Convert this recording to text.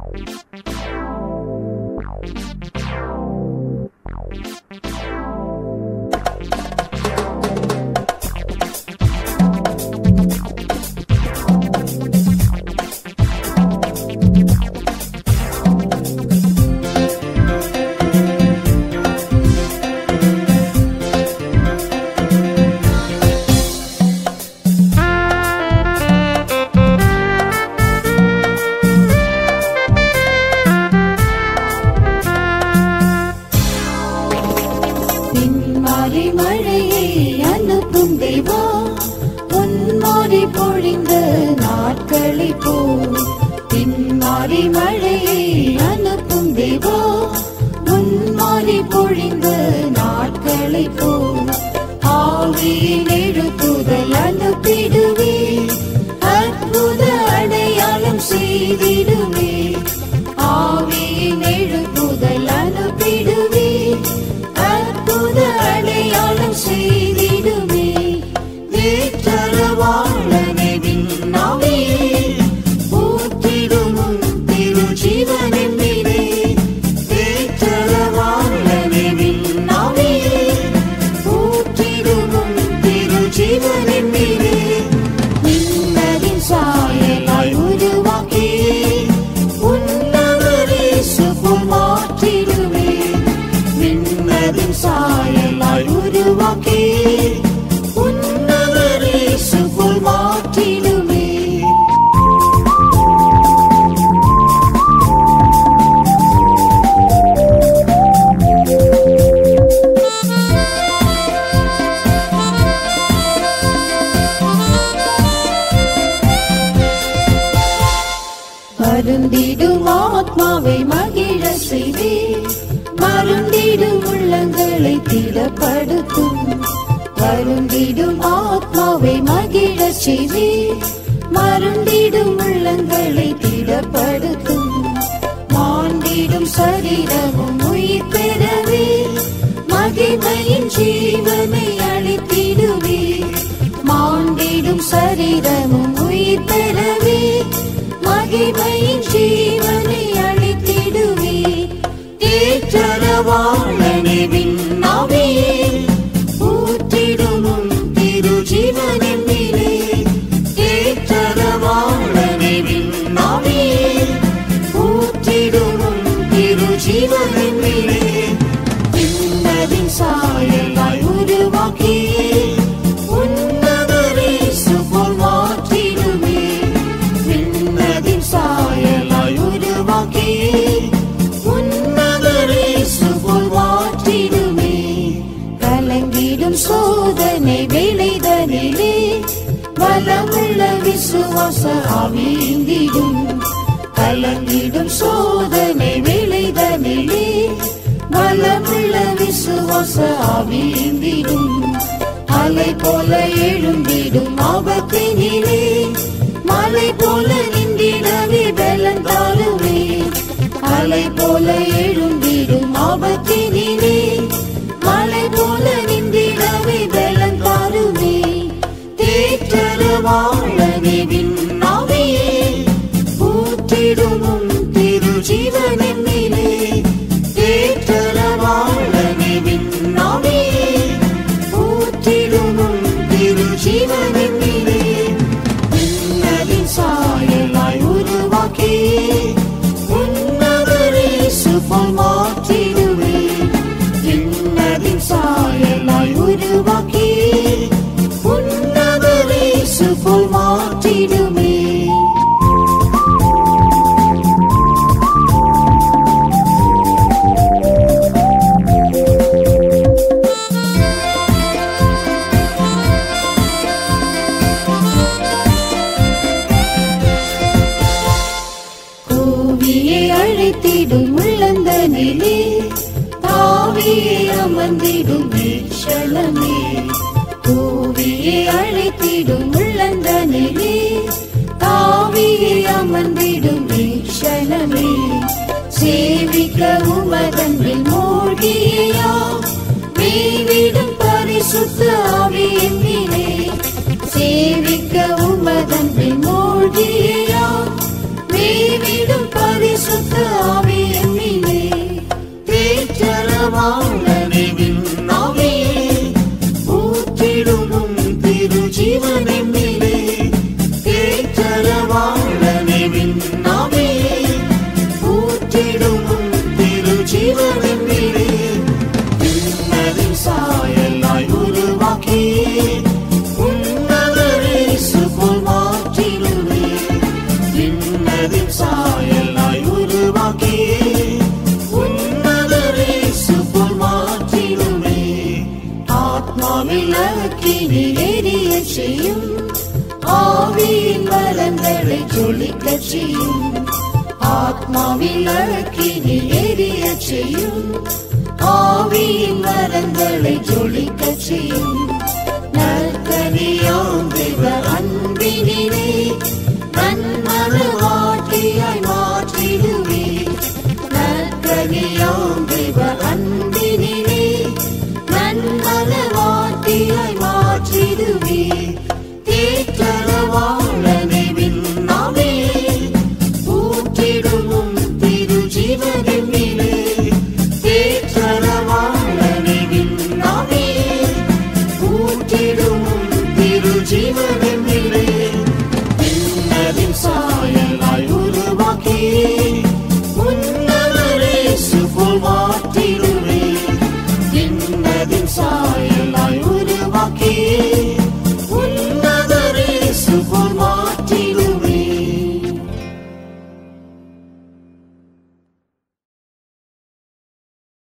மருந்திடும் ஆத்மாவை மகிழ செய்தே, மருந்திடும் உள்ளங்களை திடப்படுத்தும். வருந்திடும் ஆத்மாவை மகிழ செய்தே, மருந்திடும் உள்ளங்களை திடப்படுத்தும். மாண்டிடும் சரீரமும் உயிர் பெறவே, மகிமையின் ஜீவனை அளித்திடுவே. மாண்டிடும் சரீரமும் உயிர் பெறவே, மகிமையின் ஜீவனை அளித்திடுவே. ஏற்றரவாளனே விண்ணாவியே, ஊற்றிடுமும் திரு ஜீவனின் மேலே. ஏற்றரவாளனே விண்ணாவியே, ஊற்றிடுமும் திரு ஜீவனின் மேலே. விண்ணதின் சாயலாய் உருவாக்கியே, உன்னதரே சுபோல் மாற்றிடுமே. விண்ணதின் சாயலாய் உருவாக்கியே, உன்னதரே சுபோல் மாற்றிடுமே. கலங்கிடும் சோதனை வேளைதனிலே, பலமுள்ள விசுவாச ஆவிந்திடும். கலங்கிடும் சோதனை வேளைதனிலே, பலமுள்ள விசுவாச ஆவிந்திடும். அலை போல எழுந்திடும் ஆபத்தினிலே, மலை போல நின்றிடவே பலன் தாருவே. அலை போல எழுந்திடும் ஆபத்தினிலே, மலை போல நின்றிடவே பலன் தாருவே. தேற்றரவாளனே விண்ணாவியே, ஊற்றிடுமும் திரு ஜீவனின் மேலே. தேற்றரவாளனே விண்ணாவியே, ஊற்றிடுமும் திரு ஜீவனின் மேலே. விண்ணதின் சாயலாய் உருவாக்கியே, உன்னதரே சுபோல் மாற்றிடுவே. விண்ணதின் சாயலாய் உருவாக்கியே, உன்னதரே சுபோல் மாற்றிடுமே. அழைத்திடும் உள்ளந்தனிலே, தாவியே அமர்ந்திடும் வீட்சணமே. கூவியே அழைத்திடும் உள்ளந்தனிலே, தாவியே அமர்ந்திடும் வீட்சணமே. சேவிக்க உமதன்பில் மூழ்கியா, மேவிடும் பரிசுத்த ஆவியின் மேலே. சேவிக்க உமதன்பில் மூழ்கியா, மேவிடும் பரிசுத்த சாயலாய் உருவாக்கியே உன்னதரே சுபோல் மாற்றிடுமே. ஆத்மாவில் அக்கினி எரிய செய்யும், ஆவியின் வரங்களை ஜொலிக்க செய்யும். ஆத்மாவில் அக்கினி எரிய செய்யும், ஆவியின் வரங்களை ஜொலிக்க செய்யும். நற்கனியாம் தேவ அன்பினிலே நன்மனவாட்டியாய் மாற்றிடுவே. நற்கனியாம் தேவ அன்பினிலே நன்மனவாட்டியாய் மாற்றிடுவே. தேற்றரவாளனை விண்ணாவே ஊற்றிடுமும் திரு ஜீவனிலே. தேற்றரவாளனை விண்ணாவே ஊற்றிடுமும் திரு ஜீவனிலே. விண்ணதின் சாயலாய் உருவாக்கியே உன்னதரே சுபோல் மாற்றிடுவே. விண்ணதின் சாயலாய்